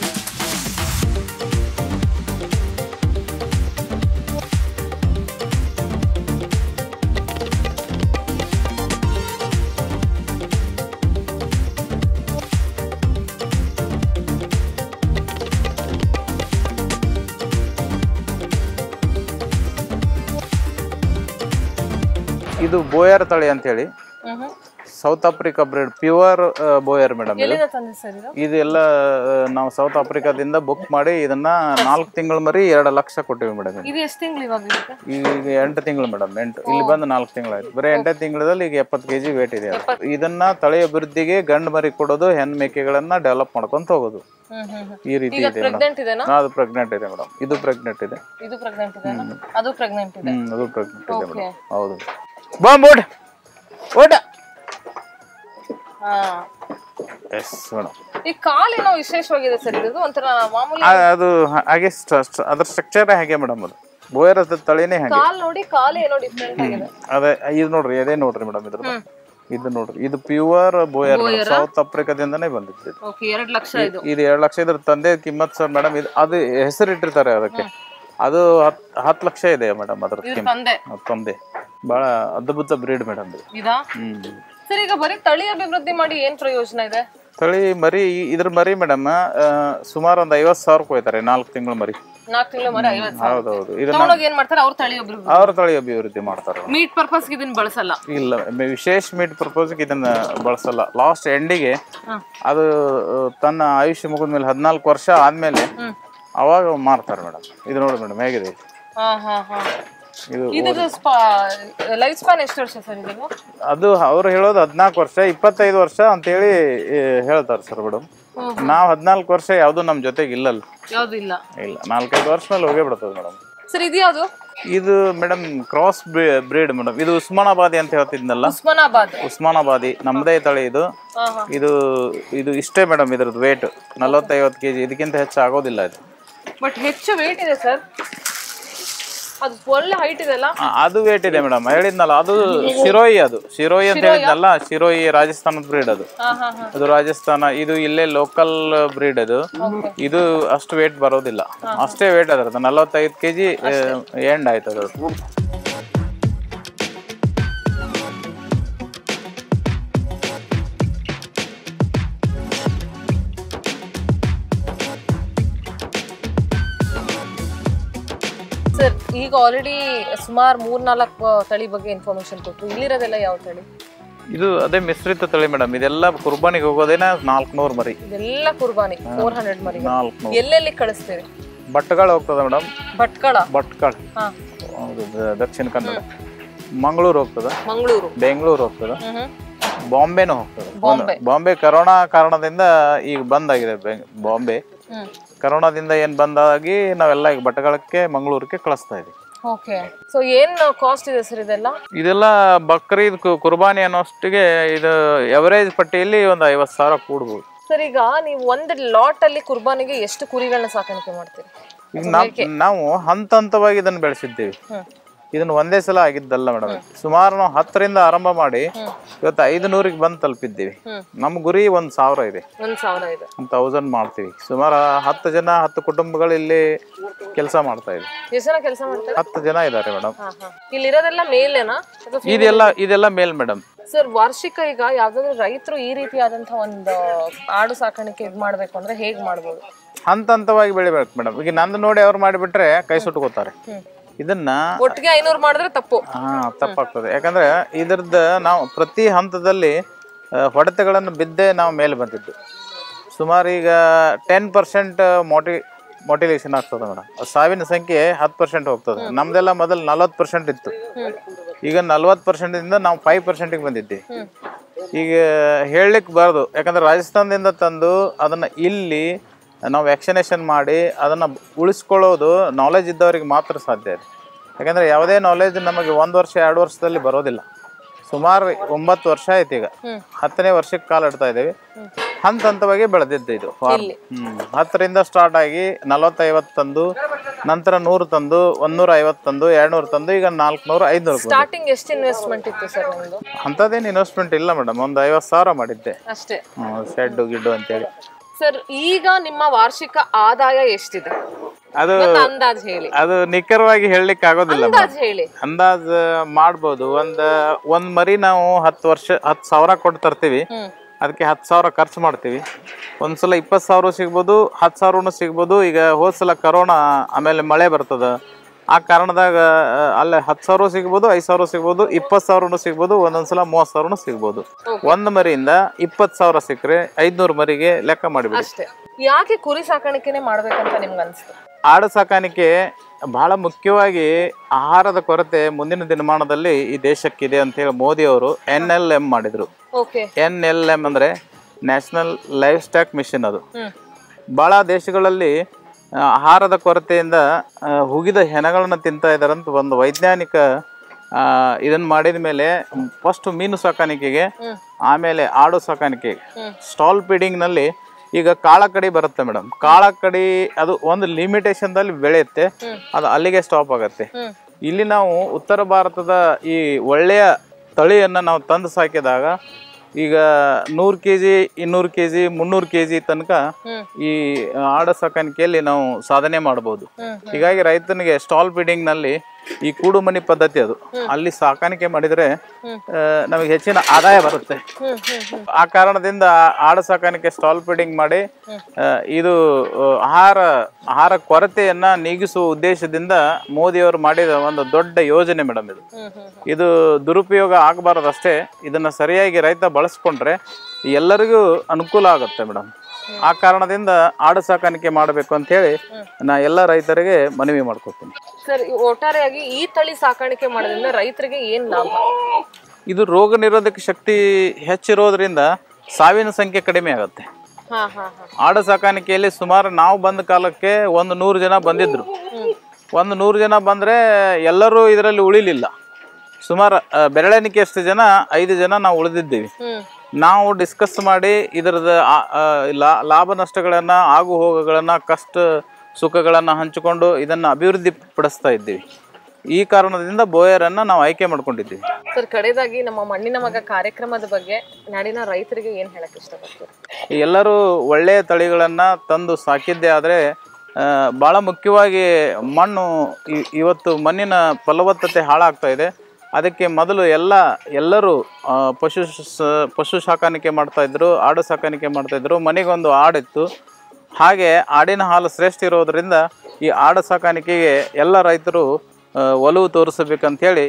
ಇದು ಬೋಯರ್ ತಳಿ ಅಂತ ಹೇಳಿ, South Africa breed, pure Boer madam. ಇದೆಲ್ಲ ನಾವು ಸೌತ್ ಆಫ್ರಿಕಾದಿಂದ ಬುಕ್ ಮಾಡಿ ಇದನ್ನ 4 ತಿಂಗಳ ಮರಿ 2 ಲಕ್ಷ ಕೊಟ್ಟಿವಿ ಮೇಡಮ್. ಈಗ 8 ತಿಂಗಳು ಮೇಡಮ್. ಇಲ್ಲಿ ಬಂದು 4 ತಿಂಗಳಾಯ್ತು. ಬರೀ 8 ತಿಂಗಳಲ್ಲಿ ಈಗ 70 kg ವೇಟ್ ಇದೆ. ಇದನ್ನ ತಳಿ ಅಭಿವೃದ್ಧಿಗೆ ಗಂಡು ಮರಿ ಕೊಡೋದು, ಹೆಣ್ಣು ಮೇಕೆಗಳನ್ನ ಡೆವಲಪ್ ಮಾಡ್ಕೊಂತ ಹೋಗೋದು, ಈ ರೀತಿ ಇದೆ ಮೇಡಮ್. ಅದು ಪ್ರೆಗ್ನೆಂಟ್ ಇದೆ ಮೇಡಮ್. ಇದು ಪ್ರೆಗ್ನೆಂಟ್ ಇದೆ. ಅದು ಪ್ರೆಗ್ನೆಂಟ್ ಇದೆ ಮೇಡಮ್. ಹೌದು. ಬಾಂಬ್ ಓಡ ಎಸ್ ಮೇಡಮ್. ಈ ಕಾಲೇನೋ ವಿಶೇಷವಾಗಿದೆ ಸರ್, ಇದು ಒಂಥರ ಮಾಮೂಲಿ ಅದು ಹಾಗೆ ಅದ್ರ ಸ್ಟ್ರಕ್ಚರ್ ಹಾಗೆ ಮೇಡಮ್. ಅದು ಬೋಯರ್ ತಳಿನೇ ಹಾಗೆ. ಕಾಲ್ ನೋಡಿ, ಕಾಲು ಏನೋ ಡಿಫ್ರೆಂಟ್ ಆಗಿದೆ. ಅದೇ ಇದು ನೋಡ್ರಿ, ಅದೇ ನೋಡ್ರಿ ಮೇಡಮ್ ಇದ್ರದ್ದು. ಇದು ನೋಡ್ರಿ, ಇದು ಪ್ಯೂರ್ ಬೋಯರ್ ಸೌತ್ ಆಫ್ರಿಕಾದಿಂದನೇ ಬಂದಿತ್ತು. ಓಕೆ, 2 ಲಕ್ಷ ಇದು. ಇದು 2 ಲಕ್ಷ. ಇದ್ರ ತಂದೆ ಕಿಮ್ಮತ್ ಸರ್ ಮೇಡಮ್, ಇದು ಅದು ಹೆಸರು ಇಟ್ಟಿರ್ತಾರೆ ಅದಕ್ಕೆ. ಅದು 10 ಲಕ್ಷ ಇದೆ ಮೇಡಮ್ ಅದ್ರ ತಂದೆ. ಬಹಳ ಅದ್ಭುತ ಬ್ರೀಡ್ ಮೇಡಮ್ ಇದು. ಸರ್, ಈಗ ಬರೀ ತಳಿ ಅಭಿವೃದ್ಧಿ ಮಾಡಿ ಏನ್ ಪ್ರಯೋಜನ ಇದೆ? ತಳಿ ಮರಿ, ಇದ್ರ ಮರಿ ಮೇಡಮ್ ಸುಮಾರು ಒಂದು 50,000 ಹೋಯ್ತಾರೆ 4 ತಿಂಗಳು ಮರಿ. 4 ತಿಂಗಳು ಮರಿ 50,000. ಹೌದೌದು. ಏನ್ ಮಾಡ್ತಾರೆ ಅವ್ರ ತಳಿ ಅಭಿವೃದ್ಧಿ ಮಾಡ್ತಾರೆ. ಮೀಟ್ ಪರ್ಪಸ್ ಇದನ್ನ ಬಳಸಲ್ಲ. ಇಲ್ಲ, ವಿಶೇಷ ಮೀಟ್ ಪರ್ಪಸ್ ಇದನ್ನ ಬಳಸಲ್ಲ. ಲಾಸ್ಟ್ ಎಂಡಿಗೆ ಅದು ತನ್ನ ಆಯುಷ್ಯ ಮುಗಿದ್ಮೇಲೆ 14 ವರ್ಷ ಆದ್ಮೇಲೆ ಅವಾಗ ಮಾರ್ತಾರೆ ಮೇಡಮ್. ಇದು ನೋಡಿ ಮೇಡಮ್ ಹೇಗಿದೆ. ಲೈಫ್ ಸ್ಪ್ಯಾನ್ ಎಷ್ಟು ವರ್ಷ ಸರ್ ಇದು? ಅದು ಅವ್ರು ಹೇಳೋದು 14 ವರ್ಷ, 25 ವರ್ಷ ಅಂತ ಹೇಳಿ ಹೇಳ್ತಾರೆ ಸರ್ ಮೇಡಮ್. ನಾವ್ 14 ವರ್ಷ ಯಾವ್ದು ನಮ್ ಜೊತೆಗೆ ಇಲ್ಲಲ್ಲ. ಇಲ್ಲ 4-5 ವರ್ಷ ಮೇಲೆ ಹೋಗೇ ಬಿಡ್ತದೆ ಮೇಡಮ್. ಸರ್, ಇದು ಯಾವ್ದು? ಇದು ಮೇಡಮ್ ಕ್ರಾಸ್ ಬ್ರೀಡ್ ಮೇಡಮ್. ಇದು ಉಸ್ಮಾನಾಬಾದಿ ಅಂತ ಹೇಳ್ತಿದ್ನಲ್ಲ, ಉಸ್ಮಾನಾಬಾದಿ ನಮ್ದೇ ತಳಿ ಇದು. ಇದು ಇಷ್ಟೇ ಮೇಡಮ್. ಇದ್ರದ್ದು ವೇಟ್ 40-50 kg, ಇದಕ್ಕಿಂತ ಹೆಚ್ಚು ಆಗೋದಿಲ್ಲ ಇದು. ಬಟ್ ಹೆಚ್ಚು ವೇಟ್ ಇದೆ ಸರ್. ಅದು ಒಳ್ಳೆ ಹೈಟ್ ಇದೆ ಅಲ್ಲ? ಅದು ವೇಟ್ ಇದೆ ಮೇಡಮ್. ಹೇಳಿದ್ನಲ್ಲ, ಅದು ಶಿರೋಯಿ. ಅದು ಶಿರೋಯಿ ಅಂತ ಹೇಳಿದ್ನಲ್ಲ, ಶಿರೋಯಿ ರಾಜಸ್ಥಾನದ ಬ್ರೀಡ್ ಅದು. ಅದು ರಾಜಸ್ಥಾನ. ಇದು ಇಲ್ಲೇ ಲೋಕಲ್ ಬ್ರೀಡ್. ಇದು ಅಷ್ಟು ವೇಟ್ ಬರೋದಿಲ್ಲ. ಅಷ್ಟೇ ವೇಟ್ ಅದರದ್ದು 45 kg ಎಂಡ್ ಆಯ್ತು ಅದ್ರದ್ದು. ಸರ್, ಈಗ ಆಲ್ರೆಡಿ ಸುಮಾರು 3-4 ತಳಿ ಬಗ್ಗೆ ಇನ್ಫಾರ್ಮೇಶನ್ ಕೊಟ್ಟರು. ಇಲ್ಲಿರೋದೆಲ್ಲ ಯಾವ ತಳಿ? ಇದು ಅದೇ ಮಿಶ್ರಿತ ತಳಿ ಮೇಡಮ್. ಇದೆಲ್ಲ ಕುರ್ಬಾನಿಗೆ ಹೋಗೋದೇನ 400 ಮರಿ. ಇದೆಲ್ಲ ಕುರ್ಬಾನಿ 400 ಮರಿ. ಎಲ್ಲೆಲ್ಲಿ ಕಳಿಸ್ತೀವಿ? ಭಟ್ಕಳ ಹೋಗ್ತದೆ ಮೇಡಮ್. ಭಟ್ಕಳ ದಕ್ಷಿಣ ಕನ್ನಡ. ಮಂಗಳೂರು ಹೋಗ್ತದ, ಬೆಂಗಳೂರು ಹೋಗ್ತದ, ಬಾಂಬೆನೂ ಹೋಗ್ತದೆ. ಬಾಂಬೆ ಕರೋನಾ ಕಾರಣದಿಂದ ಈಗ ಬಂದಾಗಿದೆ. ಬಾಂಬೆ ಕರೋನಾದಿಂದ ಏನ್ ಬಂದಾಗಿ ನಾವೆಲ್ಲ ಈಗ ಭಟ್ಕಳಕ್ಕೆ, ಮಂಗಳೂರಿಗೆ ಕಳಿಸ್ತಾ ಇದೀವಿ. ಓಕೆ. ಸೊ ಏನ್ ಕಾಸ್ಟ್ ಇದೆ ಸರ್ ಇದೆಲ್ಲ? ಇದೆಲ್ಲ ಬಕ್ರೀದ್ ಕುರ್ಬಾನಿ ಅನ್ನೋಷ್ಟಿಗೆ ಇದು ಎವರೇಜ್ ಪಟ್ಟಿಯಲ್ಲಿ ಒಂದು 50,000 ಕೂಡ್ಬೋದು. ಸರ್, ಈಗ ನೀವು ಒಂದು ಲಾಟ್ ಅಲ್ಲಿ ಕುರ್ಬಾನಿಗೆ ಎಷ್ಟು ಕುರಿಗಳನ್ನ ಸಾಕಾಣಿಕೆ ಮಾಡ್ತೀರಿ? ಈಗ ನಾವು ಹಂತವಾಗಿ ಇದನ್ನ ಬೆಳೆಸಿದ್ದೀವಿ. ಇದನ್ನ ಒಂದೇ ಸಲ ಆಗಿದ್ದಲ್ಲ ಮೇಡಮ್. ಸುಮಾರು ನಾವು 10ರಿಂದ ಆರಂಭ ಮಾಡಿ ಇವತ್ತು 500ಗೆ ಬಂದು ತಲುಪಿದ್ದೀವಿ. ನಮ್ ಗುರಿ 1,000 ಇದೆ. 1000 ಮಾಡ್ತೀವಿ. ಸುಮಾರು 10 ಜನ 10 ಕುಟುಂಬಗಳು ಇಲ್ಲಿ ಕೆಲಸ ಮಾಡ್ತಾ ಇದೆ. 10 ಜನ ಇದ್ದಾರೆ ಮೇಡಮ್. ಇಲ್ಲಿರೋದೆಲ್ಲ ಮೇಲೇನಾ? ಇದೆಲ್ಲ ಮೇಲ್ ಮೇಡಮ್. ಸರ್, ವಾರ್ಷಿಕ ಈಗ ಯಾವ್ದಾದ್ರು ರೈತರು ಈ ರೀತಿಯಾದಂತಹ ಒಂದು ಆಡು ಸಾಕಾಣಿಕೆ ಇದು ಮಾಡ್ಬೇಕು ಅಂದ್ರೆ ಹೇಗ್ ಮಾಡ್ಬೋದು? ಹಂತವಾಗಿ ಬೆಳಿಬೇಕು ಮೇಡಮ್. ಈಗ ನಂದು ನೋಡಿ ಅವ್ರು ಮಾಡಿಬಿಟ್ರೆ ಕೈ ಸುಟ್ಕೋತಾರೆ. ಇದನ್ನ ಒಟ್ಟಿಗೆ 500 ಮಾಡಿದ್ರೆ ತಪ್ಪಾಗ್ತದೆ. ಯಾಕಂದ್ರೆ ಇದ್ರದ್ದು ನಾವು ಪ್ರತಿ ಹಂತದಲ್ಲಿ ಹೊಡೆತಗಳನ್ನು ಬಿದ್ದೇ ನಾವು ಮೇಲೆ ಬಂದಿದ್ದು. ಸುಮಾರು ಈಗ 10% ಮೊಟಿಲೇಷನ್ ಆಗ್ತದೆ ಮೇಡಮ್. ಸಾವಿನ ಸಂಖ್ಯೆ 10% ಹೋಗ್ತದೆ. ನಮ್ದೆಲ್ಲ ಮೊದಲು 40% ಇತ್ತು. ಈಗ 40% ನಾವು 5%ಗೆ ಬಂದಿದ್ದೀವಿ. ಈಗ ಹೇಳಲಿಕ್ಕೆ ಬಾರ್ದು. ಯಾಕಂದ್ರೆ ರಾಜಸ್ಥಾನದಿಂದ ತಂದು ಅದನ್ನ ಇಲ್ಲಿ ನಾವು ವ್ಯಾಕ್ಸಿನೇಷನ್ ಮಾಡಿ ಅದನ್ನು ಉಳಿಸ್ಕೊಳ್ಳೋದು ನಾಲೆಜ್ ಇದ್ದವ್ರಿಗೆ ಮಾತ್ರ ಸಾಧ್ಯ ಇದೆ. ಯಾಕಂದರೆ ಯಾವುದೇ ನಾಲೆಜ್ ನಮಗೆ 1 ವರ್ಷ 2 ವರ್ಷದಲ್ಲಿ ಬರೋದಿಲ್ಲ. ಸುಮಾರು 9 ವರ್ಷ ಆಯ್ತು. ಈಗ 10ನೇ ವರ್ಷಕ್ಕೆ ಕಾಲ ಇಡ್ತಾ ಇದ್ದೀವಿ. ಹಂತವಾಗಿ ಬೆಳೆದಿದ್ದು ಇದು ಫಾರ್ಮ್. 10ರಿಂದ ಸ್ಟಾರ್ಟ್ ಆಗಿ 40-50 ತಂದು, ನಂತರ 100 ತಂದು, 150 ತಂದು, 200 ತಂದು, ಈಗ 400, 500. ಸ್ಟಾರ್ಟಿಂಗ್ ಎಷ್ಟು ಇನ್ವೆಸ್ಟ್ಮೆಂಟ್ ಇತ್ತು ಸರ್ ನಿಮ್ಮದು? ಅಂಥದ್ದೇನು ಇನ್ವೆಸ್ಟ್ಮೆಂಟ್ ಇಲ್ಲ ಮೇಡಮ್. ಒಂದು 50,000 ಮಾಡಿದ್ದೆ ಅಷ್ಟೇ. ಶೆಡ್ ಗಿಡ್ಡು ಅಂತೇಳಿ. ಸರ್, ಈಗ ನಿಮ್ಮ ವಾರ್ಷಿಕ ಆದಾಯ ಎಷ್ಟಿದೆ? ಅಂದಾಜ್ ಹೇಳಿ. ಅದು ನಿಖರವಾಗಿ ಹೇಳಲಿಕ್ಕೆ ಆಗೋದಿಲ್ಲ. ಅಂದಾಜ್ ಮಾಡ್ಬೋದು. ಒಂದ್ ಮರಿ ನಾವು 10,000 ಕೊಟ್ಟು ತರ್ತೀವಿ. ಅದಕ್ಕೆ 10,000 ಖರ್ಚು ಮಾಡ್ತೀವಿ. ಒಂದ್ಸಲ 20,000 ಸಿಗ್ಬೋದು, 10,000 ಸಿಗ್ಬೋದು. ಈಗ ಹೋದ್ಸಲ ಕರೋನಾ ಆಮೇಲೆ ಮಳೆ ಬರ್ತದ. ಆ ಕಾರಣದಾಗ ಅಲ್ಲೇ 10,000 ಸಿಗ್ಬೋದು, 5,000 ಸಿಗ್ಬೋದು, 20,000 ಸಿಗ್ಬೋದು, ಒಂದೊಂದ್ಸಲ 30,000 ಸಿಗ್ಬೋದು. ಒಂದ್ ಮರಿಯಿಂದ 20,000 ಸಿಕ್ಕರೆ 500 ಮರಿಗೆ ಲೆಕ್ಕ ಮಾಡಿಬಿಡಿ. ಯಾಕೆ ಕುರಿ ಸಾಕಾಣಿಕೆನೆ ಮಾಡ್ಬೇಕಂತ ನಿಮ್ಗೆ ಅನ್ಸುತ್ತೆ? ಆಡು ಸಾಕಾಣಿಕೆ ಬಹಳ ಮುಖ್ಯವಾಗಿ ಆಹಾರದ ಕೊರತೆ ಮುಂದಿನ ದಿನಮಾನದಲ್ಲಿ ಈ ದೇಶಕ್ಕಿದೆ ಅಂತ ಹೇಳಿ ಮೋದಿ ಅವರು NLM ಮಾಡಿದ್ರು. NLM ಅಂದ್ರೆ ನ್ಯಾಷನಲ್ ಲೈಫ್ ಸ್ಟಾಕ್ ಮಿಷನ್. ಅದು ಬಹಳ ದೇಶಗಳಲ್ಲಿ ಆಹಾರದ ಕೊರತೆಯಿಂದ ಹುಗಿದ ಹೆಣಗಳನ್ನ ತಿಂತಾ ಇದ್ದಾರಂತ ಒಂದು ವೈಜ್ಞಾನಿಕ ಇದನ್ನ ಮಾಡಿದ ಮೇಲೆ ಫಸ್ಟ್ ಮೀನು ಸಾಕಾಣಿಕೆಗೆ ಆಮೇಲೆ ಆಡು ಸಾಕಾಣಿಕೆ, ಸ್ಟಾಲ್ ಫೀಡಿಂಗ್ ನಲ್ಲಿ ಈಗ ಕಾಳಕಡಿ ಬರುತ್ತೆ ಮೇಡಮ್. ಕಾಳಕಡಿ ಅದು ಒಂದು ಲಿಮಿಟೇಷನ್ದಲ್ಲಿ ಬೆಳೆಯುತ್ತೆ, ಅದು ಅಲ್ಲಿಗೆ ಸ್ಟಾಪ್ ಆಗುತ್ತೆ. ಇಲ್ಲಿ ನಾವು ಉತ್ತರ ಭಾರತದ ಈ ಒಳ್ಳೆಯ ತಳಿಯನ್ನು ನಾವು ತಂದು ಸಾಕಿದಾಗ ಈಗ 100 kg 200 kg 300 kg ತನಕ ಈ ಆಡ ಸಾಕಾಣಿಕೆಯಲ್ಲಿ ನಾವು ಸಾಧನೆ ಮಾಡಬಹುದು. ಹೀಗಾಗಿ ರೈತನಿಗೆ ಸ್ಟಾಲ್ ಫೀಡಿಂಗ್ ನಲ್ಲಿ ಈ ಕೂಡು ಮನಿ ಪದ್ಧತಿ ಅದು ಅಲ್ಲಿ ಸಾಕಾಣಿಕೆ ಮಾಡಿದ್ರೆ ನಮಗೆ ಹೆಚ್ಚಿನ ಆದಾಯ ಬರುತ್ತೆ. ಆ ಕಾರಣದಿಂದ ಆಡ ಸಾಕಾಣಿಕೆ ಸ್ಟಾಲ್ ಫೀಡಿಂಗ್ ಮಾಡಿ ಇದು ಆಹಾರ ಕೊರತೆಯನ್ನ ನೀಗಿಸುವ ಉದ್ದೇಶದಿಂದ ಮೋದಿಯವರು ಮಾಡಿದ ಒಂದು ದೊಡ್ಡ ಯೋಜನೆ ಮೇಡಮ್. ಇದು ದುರುಪಯೋಗ ಆಗಬಾರದಷ್ಟೇ, ಇದನ್ನ ಸರಿಯಾಗಿ ರೈತ ಬಳಸ್ಕೊಂಡ್ರೆ ಎಲ್ಲರಿಗೂ ಅನುಕೂಲ ಆಗುತ್ತೆ ಮೇಡಮ್. ಆ ಕಾರಣದಿಂದ ಆಡು ಸಾಕಾಣಿಕೆ ಮಾಡಬೇಕು ಅಂತ ಹೇಳಿ ನಾ ಎಲ್ಲ ರೈತರಿಗೆ ಮನವಿ ಮಾಡ್ಕೊತೀನಿ. ಸರ್, ಒಟ್ಟಾರೆಯಾಗಿ ಈ ತಳಿ ಸಾಕಾಣಿಕೆ ಮಾಡೋದ್ರಿಂದ ರೈತರಿಗೆ ಏನ್ ಲಾಭ? ಇದು ರೋಗ ನಿರೋಧಕ ಶಕ್ತಿ ಹೆಚ್ಚಿರೋದ್ರಿಂದ ಸಾವಿನ ಸಂಖ್ಯೆ ಕಡಿಮೆ ಆಗುತ್ತೆ. ಆಡು ಸಾಕಾಣಿಕೆಯಲ್ಲಿ ಸುಮಾರು ನಾವು ಬಂದ ಕಾಲಕ್ಕೆ 100 ಜನ ಬಂದಿದ್ರು. 100 ಜನ ಬಂದ್ರೆ ಎಲ್ಲರೂ ಇದರಲ್ಲಿ ಉಳಿಲಿಲ್ಲ. ಸುಮಾರು ಬೆರಳೆಣಿಕೆಯಷ್ಟು ಜನ 5 ಜನ ನಾವು ಉಳಿದಿದ್ದೀವಿ. ನಾವು ಡಿಸ್ಕಸ್ ಮಾಡಿ ಇದರದ ಲಾಭ ನಷ್ಟಗಳನ್ನ, ಆಗು ಹೋಗುಗಳನ್ನ, ಕಷ್ಟ ಸುಖಗಳನ್ನ ಹಂಚಿಕೊಂಡು ಇದನ್ನ ಅಭಿವೃದ್ಧಿ ಪಡಿಸ್ತಾ ಇದ್ದೀವಿ. ಈ ಕಾರಣದಿಂದ ಬೋಯರನ್ನ ನಾವು ಆಯ್ಕೆ ಮಾಡ್ಕೊಂಡಿದ್ದೀವಿ. ಸರ್, ಕಡೆದಾಗಿ ನಮ್ಮ ಮಣ್ಣಿನ ಮಗ ಕಾರ್ಯಕ್ರಮದ ಬಗ್ಗೆ ನಾಡಿನ ರೈತರಿಗೆ ಏನ್ ಹೇಳಕ್ ಇಷ್ಟಪಡ್ತೀವಿ? ಎಲ್ಲರೂ ಒಳ್ಳೆಯ ತಳಿಗಳನ್ನ ತಂದು ಸಾಕಿದ್ದೆ ಆದ್ರೆ ಬಹಳ ಮುಖ್ಯವಾಗಿ ಮಣ್ಣು ಇವತ್ತು ಮಣ್ಣಿನ ಫಲವತ್ತತೆ ಹಾಳಾಗ್ತಾ ಇದೆ. ಅದಕ್ಕೆ ಮೊದಲು ಎಲ್ಲರೂ ಪಶು ಸಾಕಾಣಿಕೆ ಮಾಡ್ತಾ ಇದ್ರು, ಆಡು ಸಾಕಾಣಿಕೆ ಮಾಡ್ತಾ ಇದ್ರು. ಮನೆಗೊಂದು ಆಡಿತ್ತು. ಹಾಗೆ ಆಡಿನ ಹಾಲು ಶ್ರೇಷ್ಠ ಇರೋದ್ರಿಂದ ಈ ಆಡು ಸಾಕಾಣಿಕೆಗೆ ಎಲ್ಲ ರೈತರು ಒಲವು ತೋರಿಸಬೇಕಂತೇಳಿ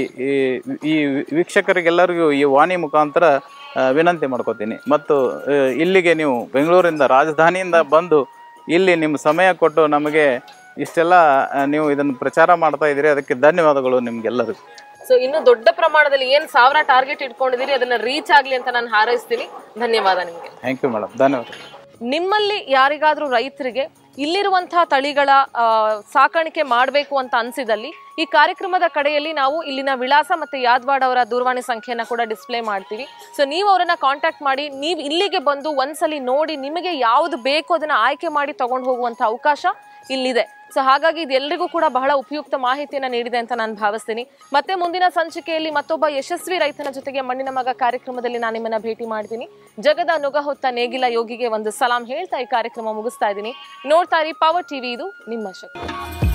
ಈ ವೀಕ್ಷಕರಿಗೆಲ್ಲರಿಗೂ ಈ ವಾಣಿ ಮುಖಾಂತರ ವಿನಂತಿ ಮಾಡ್ಕೋತೀನಿ. ಮತ್ತು ಇಲ್ಲಿಗೆ ನೀವು ಬೆಂಗಳೂರಿಂದ ರಾಜಧಾನಿಯಿಂದ ಬಂದು ಇಲ್ಲಿ ನಿಮ್ಮ ಸಮಯ ಕೊಟ್ಟು ನಮಗೆ ಇಷ್ಟೆಲ್ಲ ನೀವು ಇದನ್ನು ಪ್ರಚಾರ ಮಾಡ್ತಾ ಇದ್ದೀರಿ, ಅದಕ್ಕೆ ಧನ್ಯವಾದಗಳು ನಿಮ್ಗೆಲ್ಲರಿಗೂ. ಸೊ ಇನ್ನು ದೊಡ್ಡ ಪ್ರಮಾಣದಲ್ಲಿ ಏನ್ 1000 ಟಾರ್ಗೆಟ್ ಇಟ್ಕೊಂಡಿದ್ದೀರಿ ಅದನ್ನ ರೀಚ್ ಆಗ್ಲಿ ಅಂತ ನಾನು ಹಾರೈಸ್ತೀನಿ. ಧನ್ಯವಾದ ನಿಮಗೆ. ಥ್ಯಾಂಕ್ ಯು ಮೇಡಮ್, ಧನ್ಯವಾದ. ನಿಮ್ಮಲ್ಲಿ ಯಾರಿಗಾದ್ರೂ ರೈತರಿಗೆ ಇಲ್ಲಿರುವಂತಹ ತಳಿಗಳ ಸಾಕಾಣಿಕೆ ಮಾಡಬೇಕು ಅಂತ ಅನ್ಸಿದಲ್ಲಿ ಈ ಕಾರ್ಯಕ್ರಮದ ಕಡೆಯಲ್ಲಿ ನಾವು ಇಲ್ಲಿನ ವಿಳಾಸ ಮತ್ತೆ ಯಾದವಾಡ ಅವರ ದೂರವಾಣಿ ಸಂಖ್ಯೆಯನ್ನ ಕೂಡ ಡಿಸ್ಪ್ಲೇ ಮಾಡ್ತೀವಿ. ಸೊ ನೀವು ಅವರನ್ನ ಕಾಂಟ್ಯಾಕ್ಟ್ ಮಾಡಿ ನೀವು ಇಲ್ಲಿಗೆ ಬಂದು ಒಂದ್ಸಲಿ ನೋಡಿ ನಿಮಗೆ ಯಾವುದು ಬೇಕು ಅದನ್ನ ಆಯ್ಕೆ ಮಾಡಿ ತಗೊಂಡು ಹೋಗುವಂತ ಅವಕಾಶ ಇಲ್ಲಿದೆ. ಸೊ ಹಾಗಾಗಿ ಇದೆಲ್ಲರಿಗೂ ಕೂಡ ಬಹಳ ಉಪಯುಕ್ತ ಮಾಹಿತಿಯನ್ನ ನೀಡಿದೆ ಅಂತ ನಾನು ಭಾವಿಸ್ತೀನಿ. ಮತ್ತೆ ಮುಂದಿನ ಸಂಚಿಕೆಯಲ್ಲಿ ಮತ್ತೊಬ್ಬ ಯಶಸ್ವಿ ರೈತನ ಜೊತೆಗೆ ಮಣ್ಣಿನ ಮಗ ಕಾರ್ಯಕ್ರಮದಲ್ಲಿ ನಾನು ನಿಮ್ಮನ್ನ ಭೇಟಿ ಮಾಡ್ತೀನಿ. ಜಗದ ನುಗ ಹೊತ್ತ ನೇಗಿಲ ಯೋಗಿಗೆ ಒಂದು ಸಲಾಂ ಹೇಳ್ತಾ ಈ ಕಾರ್ಯಕ್ರಮ ಮುಗಿಸ್ತಾ ಇದ್ದೀನಿ. ನೋಡ್ತಾ ಇರಿ ಪವರ್ ಟಿವಿ, ಇದು ನಿಮ್ಮ ಶಕ್ತಿ.